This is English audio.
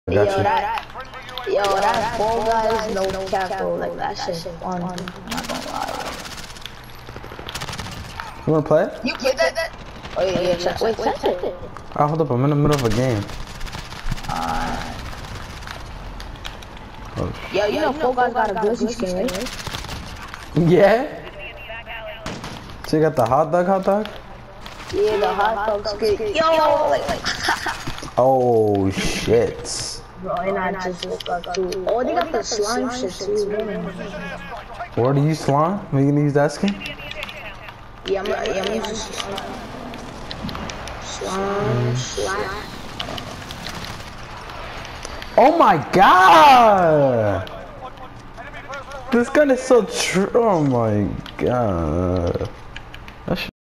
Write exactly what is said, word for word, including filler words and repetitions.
I Yo, got you. that, yo, that Fall Guys no cap, bro. Like, that shit fun. I'm not gonna lie. You wanna play? You played that? that? Oh, yeah, yeah, yeah. Wait, wait, send it. Oh, hold up. I'm in the middle of a game. Uh, Oh, yo, you know Fall Guys got a Glizzy skin, right? yeah? So you got the hot dog, hot dog? Yeah, the hot dog skin. Yo, like, like. Oh, shit. Bro, and I just woke up too. Oh, they got the slime shit too. Where do you slime? Are you gonna use that skin? Yeah, I'm gonna yeah, I'm use slime. Slime, slime. Oh my god! This gun is so true. Oh my god. That shit